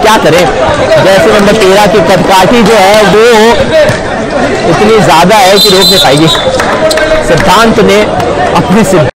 क्या करें। जैसे नंबर 13 की कदकाठी जो है वो इतनी ज्यादा है कि रोक नहीं पाएगी। सिद्धांत ने अपने